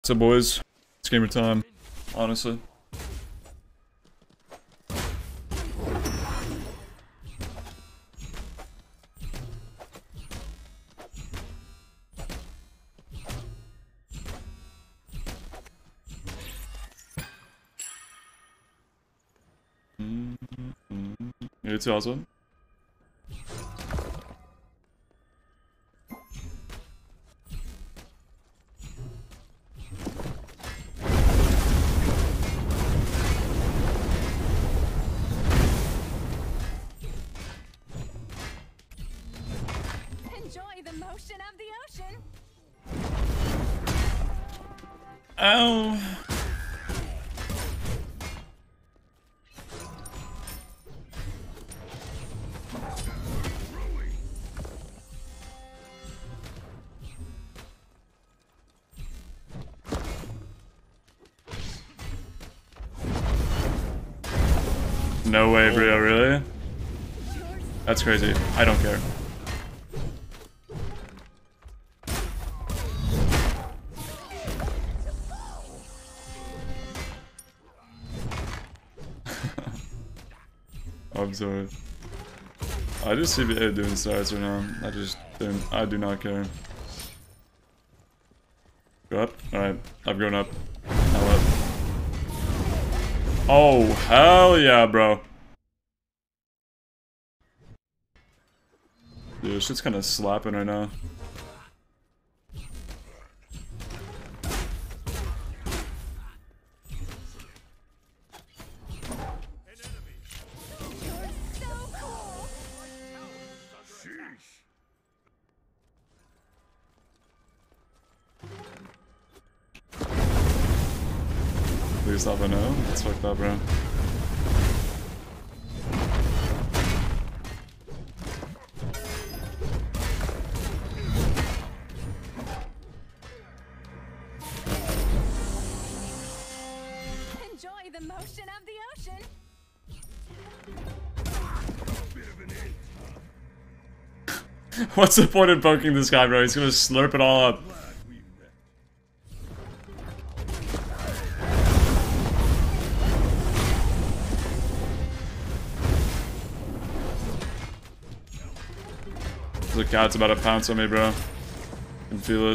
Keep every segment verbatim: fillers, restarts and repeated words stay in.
So boys, it's gamer time, honestly. You too, also. Enjoy the motion of the ocean. Ow. No way, bro, really? That's crazy. I don't care. I'm sorry. I just see it doing stars right now. I just don't. I do not care. Go up. Alright. I've grown up. Now up. Oh, hell yeah, bro. Dude, this shit's kind of slapping right now. Please stop, I know. That's fucked up, bro. Enjoy the motion of the ocean. What's the point of poking this guy, bro? He's gonna slurp it all up. The cat's about to pounce on me, bro. I can feel it.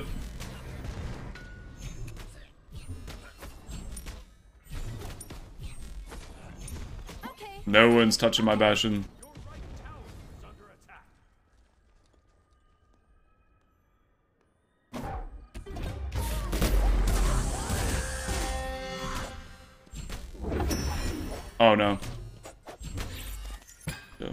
Okay. No one's touching my Bastion. Oh no. Yeah.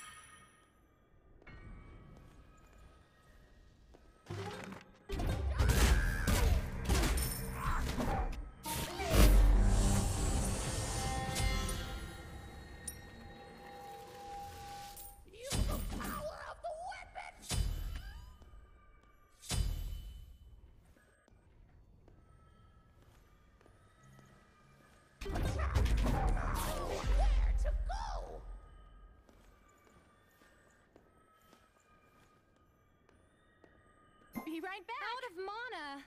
Be right back. Out of mana.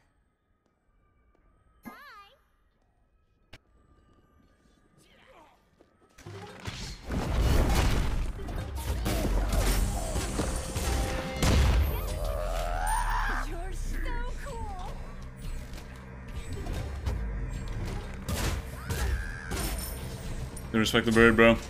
You're so cool. You respect the bird, bro.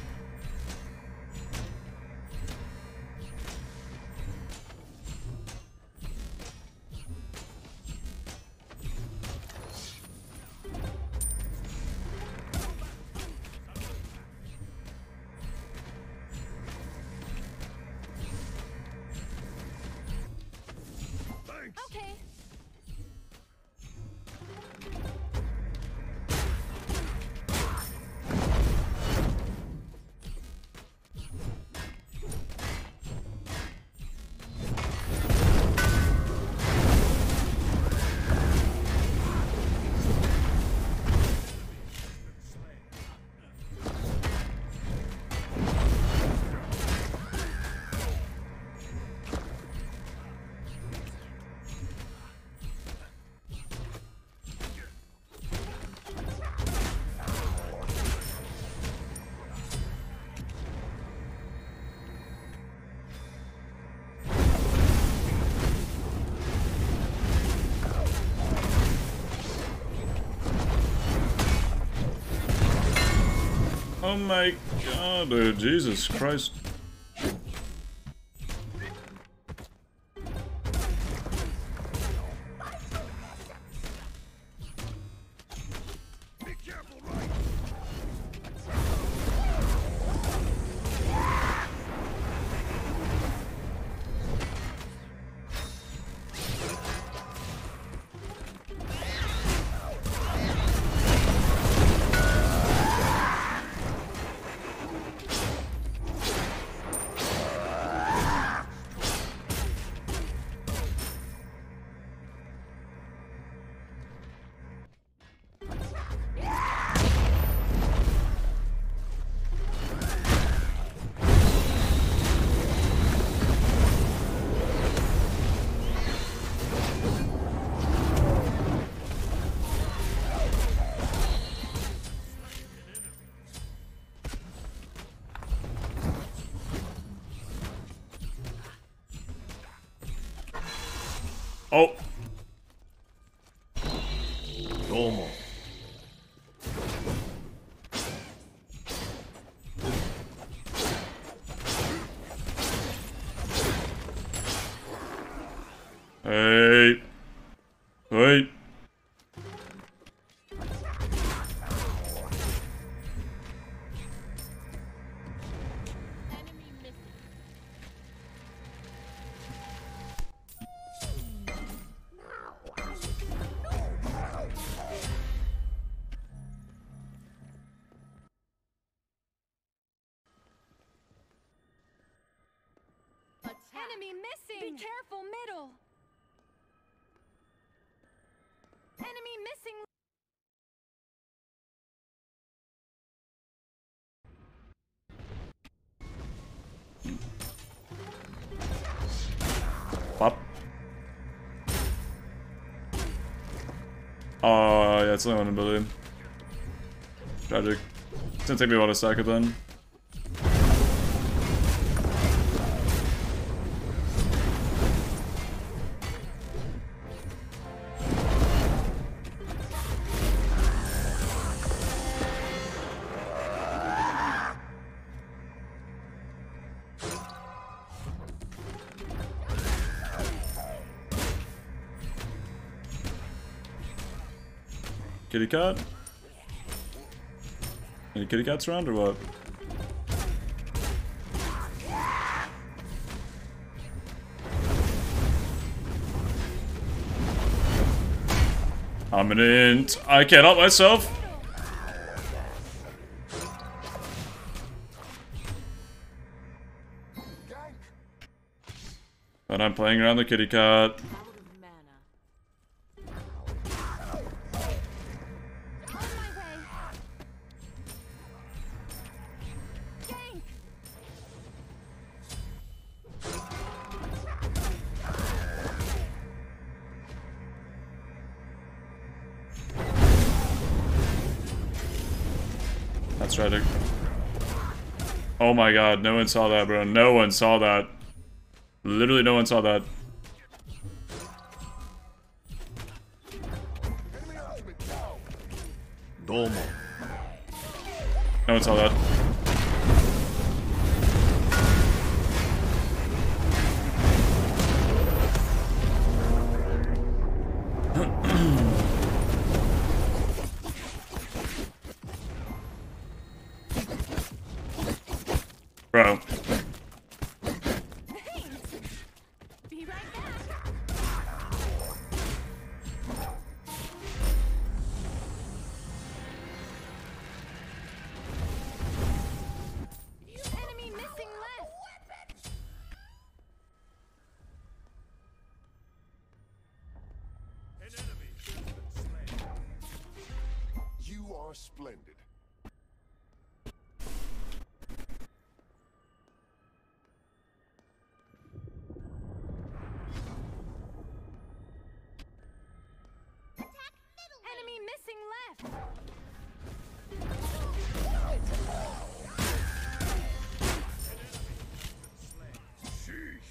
Okay. Oh my god, dude. Jesus Christ. Oh. Domo. Hey. Wait. Enemy missing! Be careful, middle! Enemy missing! Pop. Oh, yeah, it's only one ability. Tragic. It's gonna take me a while to stack it then. Kitty cat? Any kitty cats around or what? I'm an int. I can't help myself. And I'm playing around the kitty cat. That's tragic. Oh my god, no one saw that, bro. No one saw that. Literally no one saw that. Domo. No one saw that. Bro. Be right back. Enemy missing left. An enemy has been slain. You are splendid. Enemy missing left. Sheesh.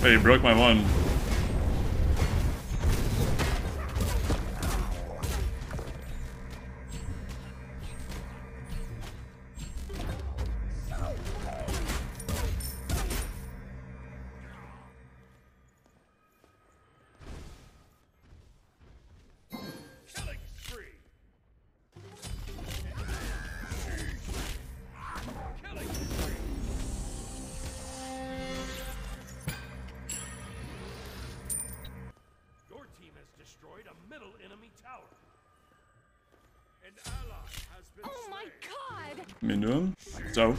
Hey, you broke my one. Killing spree. Killing spree. Your team has destroyed a middle enemy tower. An ally has been Oh my slain. god! Minion. So.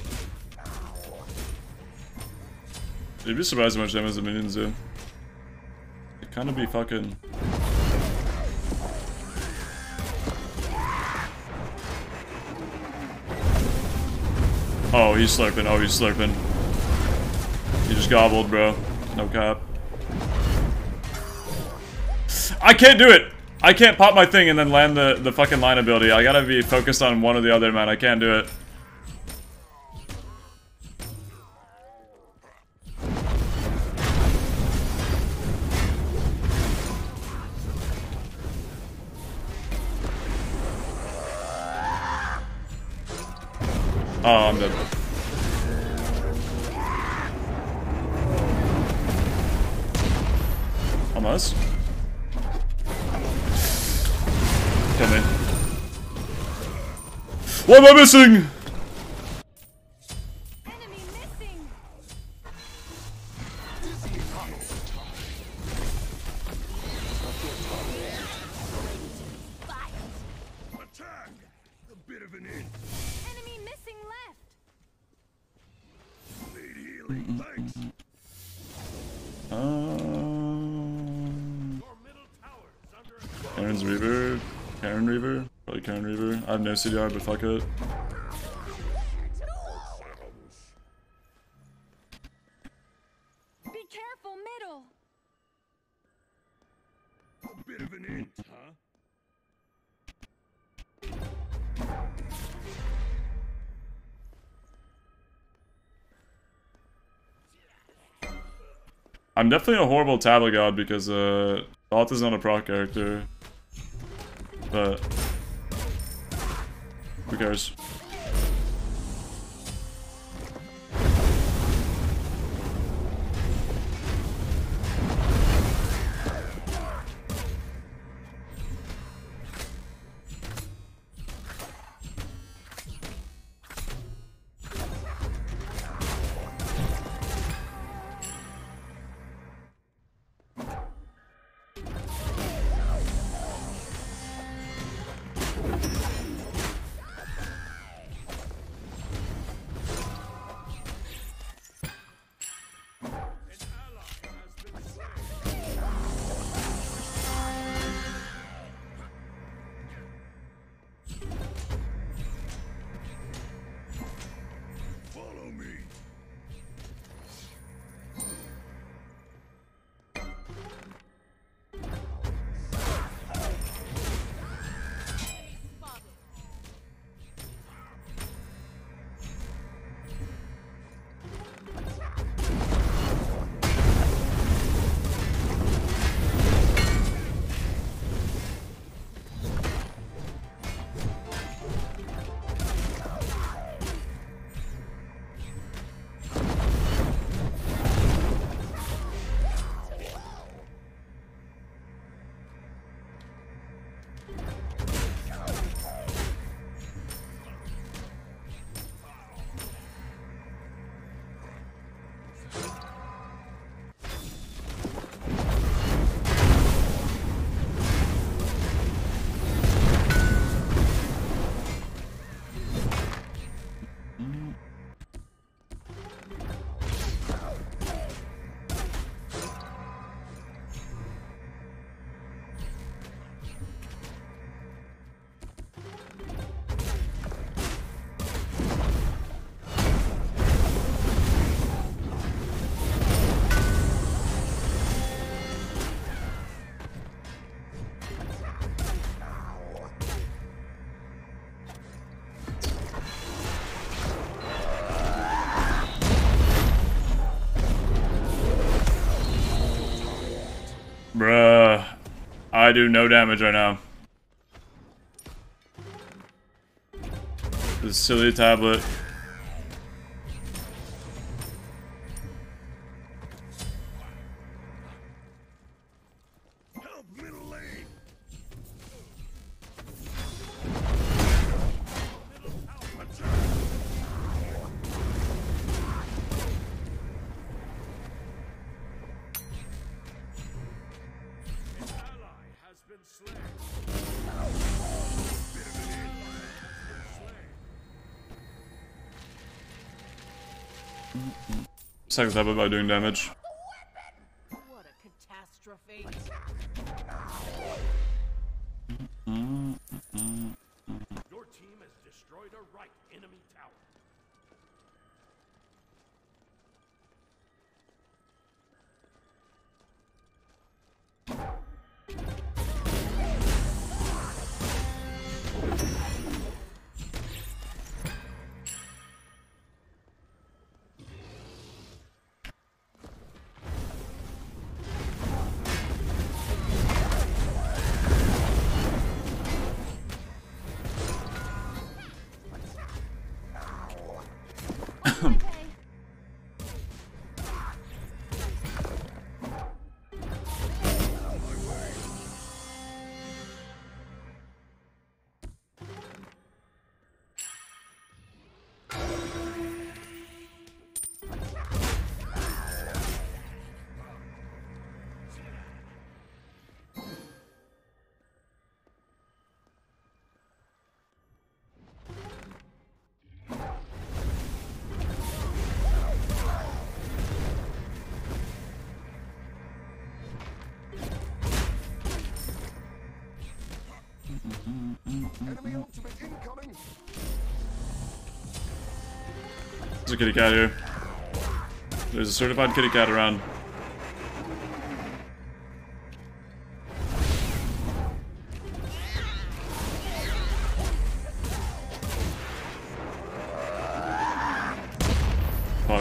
You'd be surprised how much damage the minions do. It kind of be fucking. Oh, he's slurping. Oh, he's slurping. He just gobbled, bro. No cap. I can't do it! I can't pop my thing and then land the, the fucking line ability. I gotta be focused on one or the other, man. I can't do it. Oh, I'm dead. Almost. Kill me. What am I missing? Enemy missing! Attack! A bit of an in. Enemy missing left! Need healing. Thanks. Um, Your middle tower is under attack. Karen's Reaver. Karen Reaver. Probably Karen Reaver. I have no C D R, but fuck it. Be careful, middle! A bit of an int, huh? I'm definitely a horrible tablet god because uh, Alt is not a proc character. But who cares? I do no damage right now. This silly tablet. Help, middle lane. Middle tower attack. An ally has been slain. Second tablet by doing damage. What a catastrophe. Your team has destroyed a right enemy tower. Enemy ultimate incoming. There's a kitty cat here. There's a certified kitty cat around. Fuck.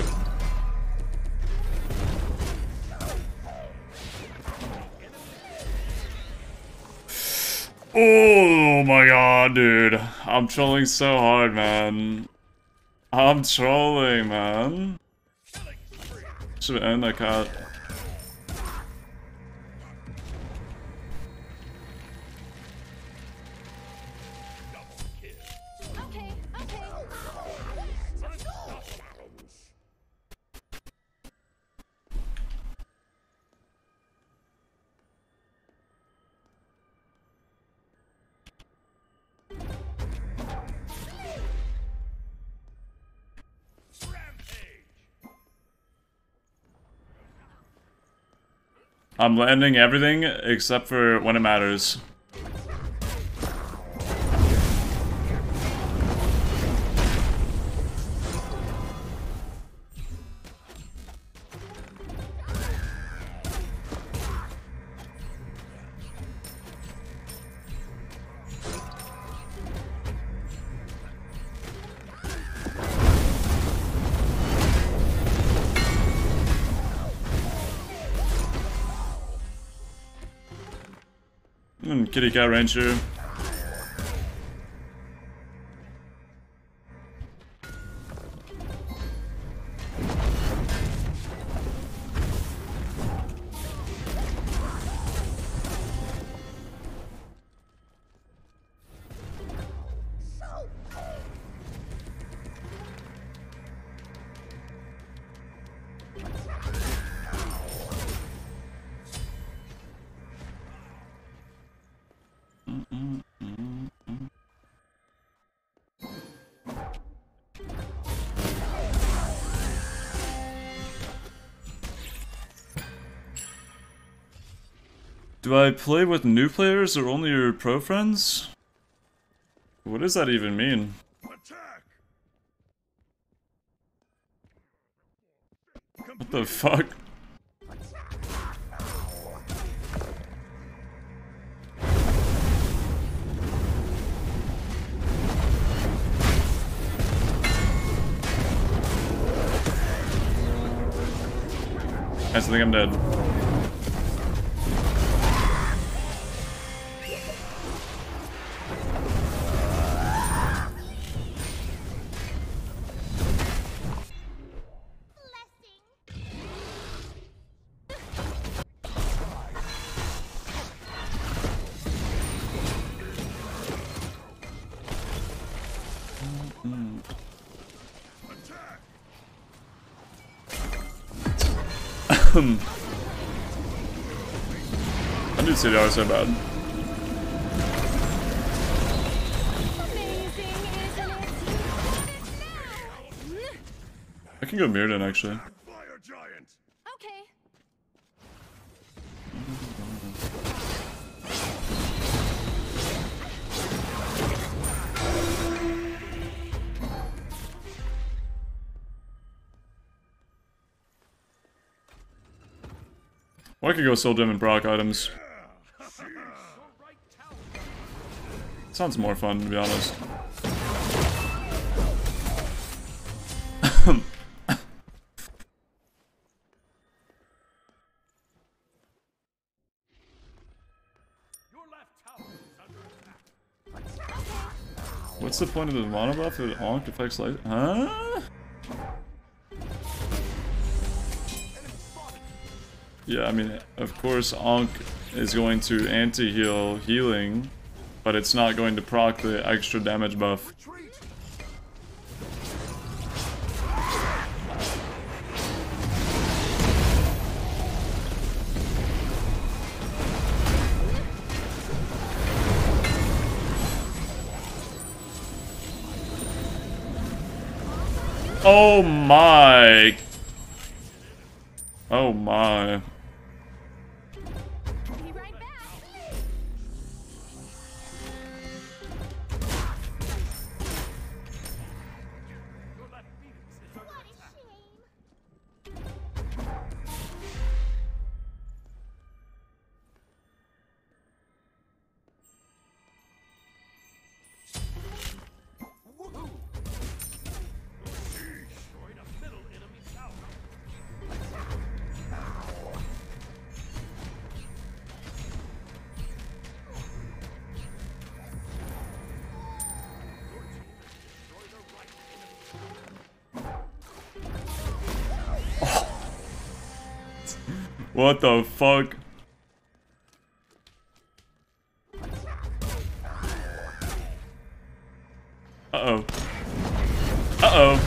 Oh my god, dude. I'm trolling so hard, man. I'm trolling, man. Should end that cat. Okay, okay. I'm landing everything except for when it matters. Mm, kitty cat ranger. Do I play with new players or only your pro friends? What does that even mean? Attack! What the fuck? I still think I'm dead. I did C D R so bad. Amazing, isn't it? Now. I can go Mirrodin actually. Fire giant. Okay. Or I could go Soul Gem and proc items. Sounds more fun, to be honest. What's the point of the mana buff if Onk affects light? Huh? Yeah, I mean, of course, Onk is going to anti-heal healing, but it's not going to proc the extra damage buff. Retreat. Oh my! Oh my. Be right back. Destroyed a middle enemy tower. What the fuck? Uh-oh. Uh-oh.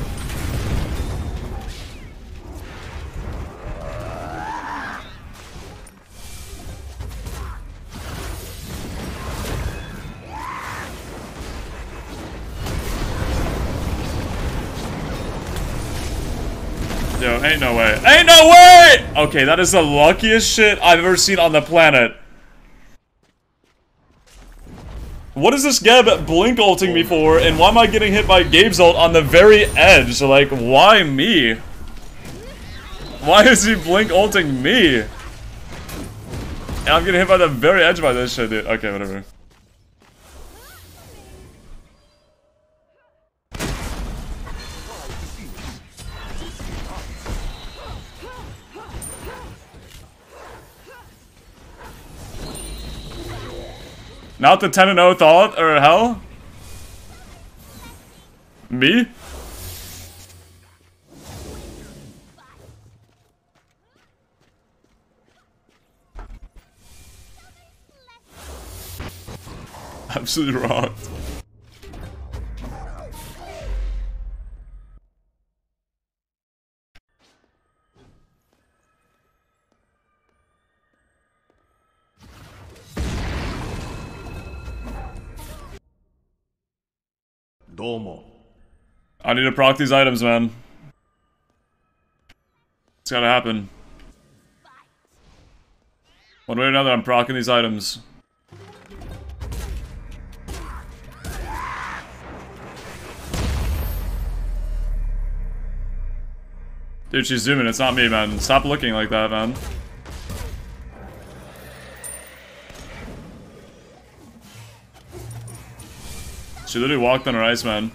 Yo, ain't no way. Ain't no way! Okay, that is the luckiest shit I've ever seen on the planet. What is this Geb blink ulting me for, and why am I getting hit by Gabe's ult on the very edge? Like, why me? Why is he blink ulting me? And I'm getting hit by the very edge by this shit, dude. Okay, whatever. Not the ten and oh thought, or hell? Me? Absolutely wrong. Domo. I need to proc these items, man. It's gotta happen. One way or another, I'm procking these items. Dude, she's zooming. It's not me, man. Stop looking like that, man. She literally walked on her ice, man.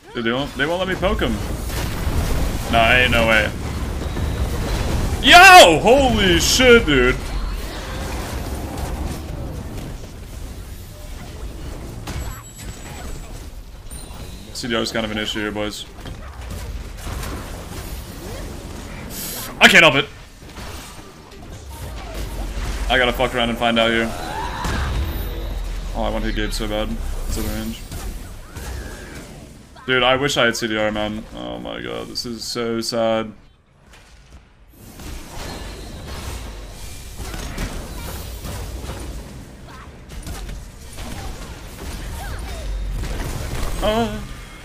They won't, they won't let me poke him. Nah, ain't no way. Yo! Holy shit, dude. C D R is kind of an issue here, boys. I can't help it. I gotta fuck around and find out here. Oh, I want to hit Gabe so bad. It's at range. Dude, I wish I had C D R, man. Oh my god, this is so sad. Oh.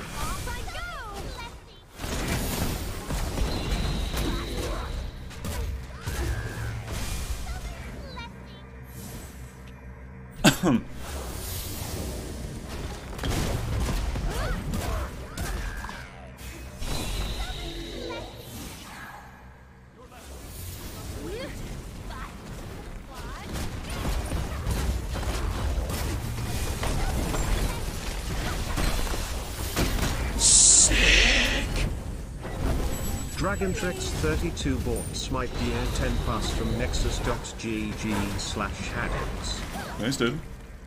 DragonTrex thirty-two bought Smite D A ten pass from nexus.gg slash haddix. Nice, dude.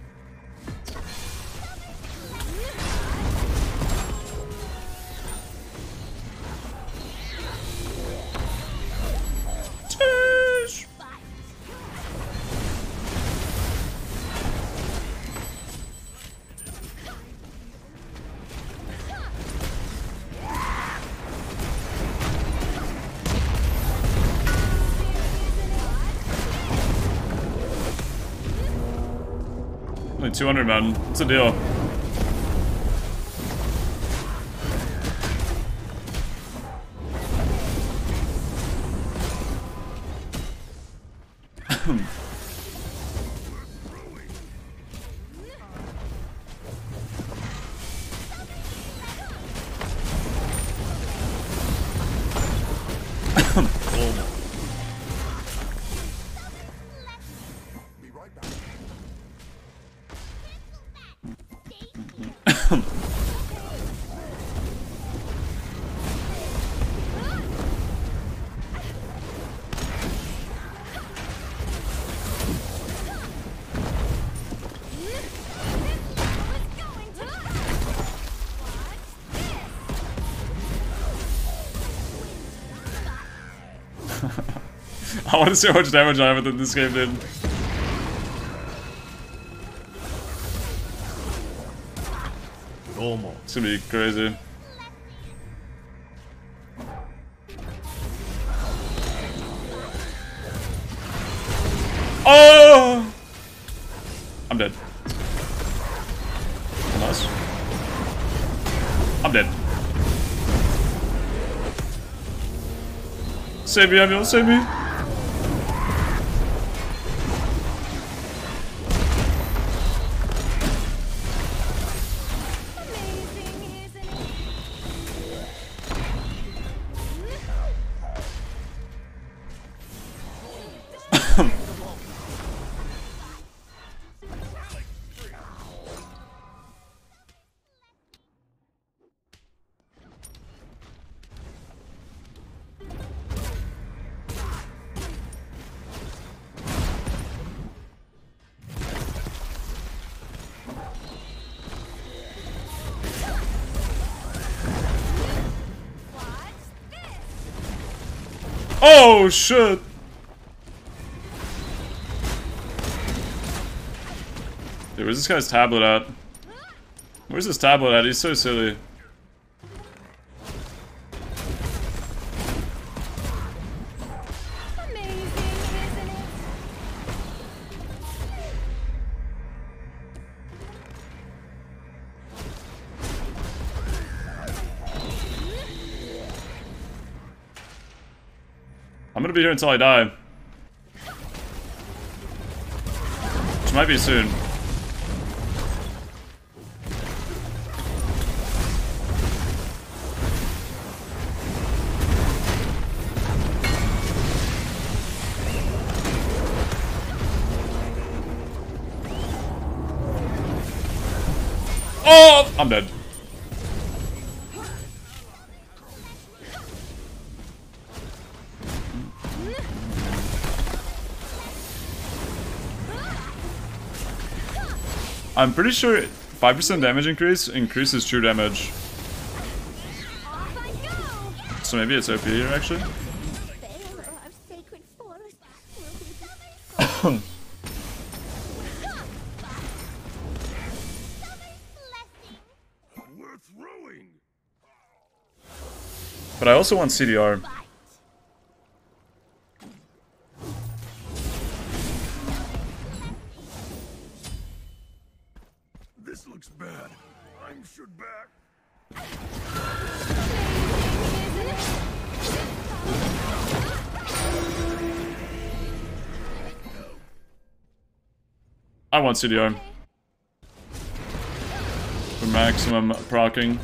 Only two hundred, man. What's the deal? Be right back. I want to see how much damage I have in this game, dude. Domo. It's gonna be crazy. Oh! I'm dead. Nice. I'm dead. Save me, ambulance, save me. Oh shit! Dude, where's this guy's tablet at? Where's his tablet at? He's so silly. Amazing, isn't it? I'm gonna be here until I die. Which might be soon. Oh! I'm dead. I'm pretty sure five percent damage increase increases true damage. Off I go. So maybe it's O P here, actually. Worth throwing. But I also want C D R. This looks bad. I'm should back. I want C D R. For maximum proccing.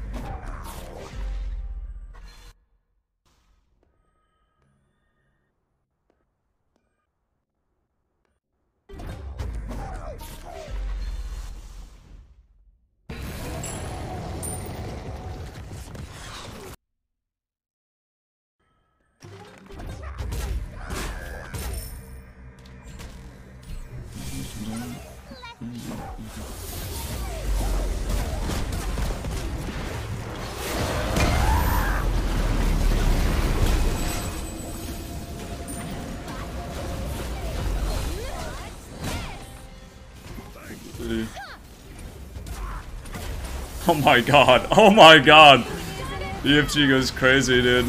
Oh my god, oh my god! E F G goes crazy, dude.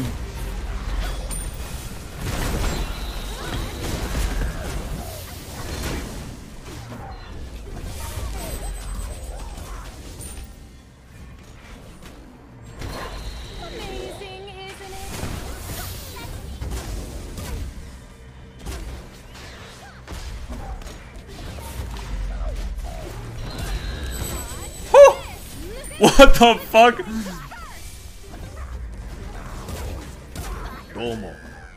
Amazing, isn't it? What the fuck? Domo.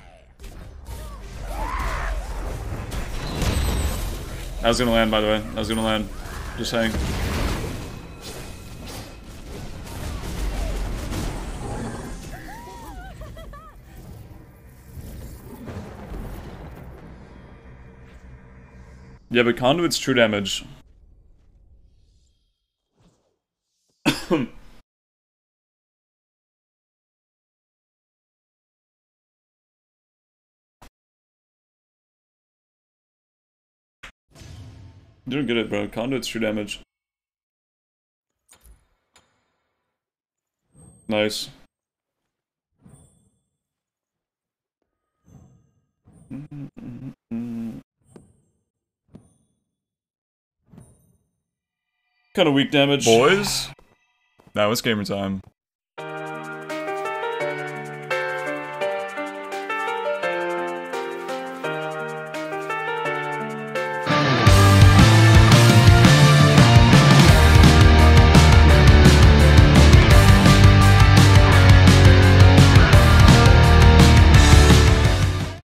That was gonna land, by the way. That was gonna land. Just saying. Yeah, but Conduit's true damage. Doing good at it, bro. Conduit's true damage. Nice. Kind of weak damage. Boys, that was gamer time.